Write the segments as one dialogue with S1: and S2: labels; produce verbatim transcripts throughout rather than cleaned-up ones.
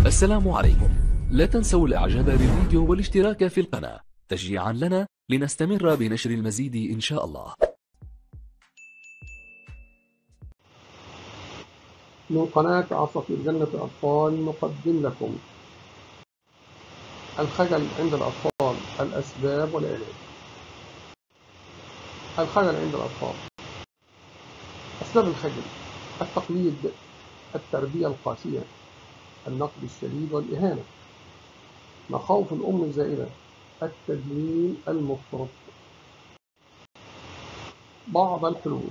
S1: السلام عليكم. لا تنسوا الاعجاب بالفيديو والاشتراك في القناة تشجيعا لنا لنستمر بنشر المزيد إن شاء الله.
S2: من قناة عصافير جنة الأطفال نقدم لكم الخجل عند الأطفال، الأسباب والعلاج. الخجل عند الأطفال. أسباب الخجل: التقليد، التربية القاسية، النقد الشديد والإهانة، مخاوف الأم الزائدة، التدليل المفرط. بعض الحلول: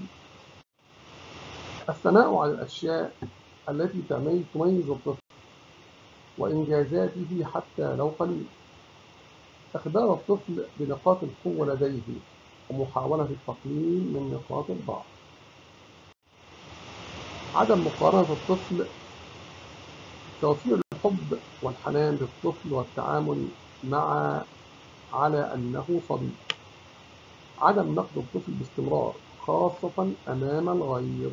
S2: الثناء على الأشياء التي تميز الطفل وإنجازاته حتى لو قليل، إخبار الطفل بنقاط القوة لديه ومحاولة التقليل من نقاط الضعف. عدم مقارنة الطفل، توفير الحب والحنان للطفل والتعامل مع على أنه صديق. عدم نقد الطفل باستمرار خاصة أمام الغير.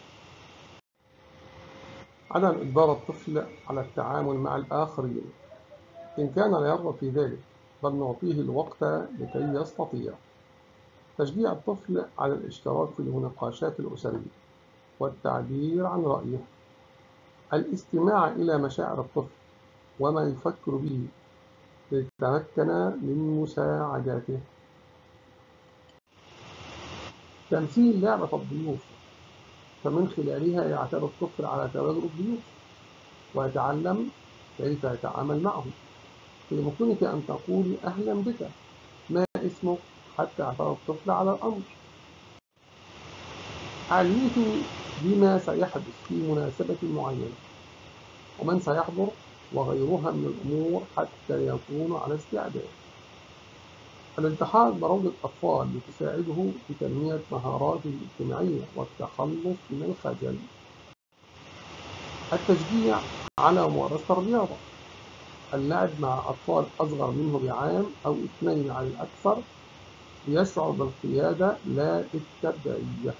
S2: عدم إجبار الطفل على التعامل مع الآخرين إن كان لا يرغب في ذلك، بل نعطيه الوقت لكي يستطيع. تشجيع الطفل على الاشتراك في المناقشات الأسرية والتعبير عن رأيه. الاستماع إلى مشاعر الطفل وما يفكر به ليتمكن من مساعدته. تمثيل لعبة الضيوف، فمن خلالها يعتاد الطفل على تواجد الضيوف ويتعلم كيف يتعامل معهم. بإمكانك أن تقولي أهلا بك، ما اسمك، حتى يعتاد الطفل على الأمر. علميه بما سيحدث في مناسبة معينة ومن سيحضر وغيرها من الأمور حتى يكون على استعداد. الالتحاق بروضة أطفال لتساعده في تنمية مهاراته الاجتماعية والتخلص من الخجل. التشجيع على ممارسة الرياضة، اللعب مع أطفال أصغر منه بعام أو اثنين على الأكثر ليشعر بالقيادة لا التبعية.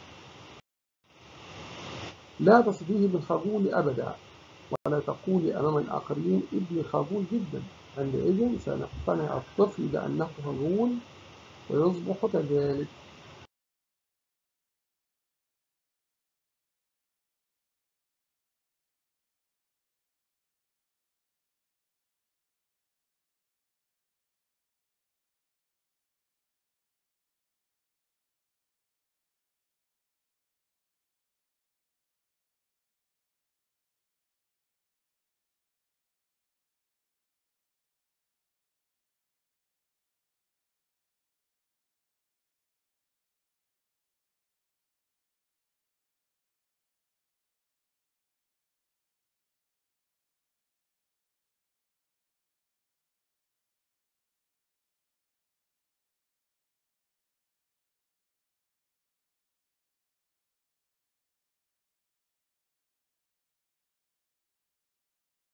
S2: لا تصفيه بالخجول أبدا، ولا تقولي أمام الآخرين ابني خجول جدا، عندئذ سيقتنع الطفل بأنه خجول ويصبح كذلك.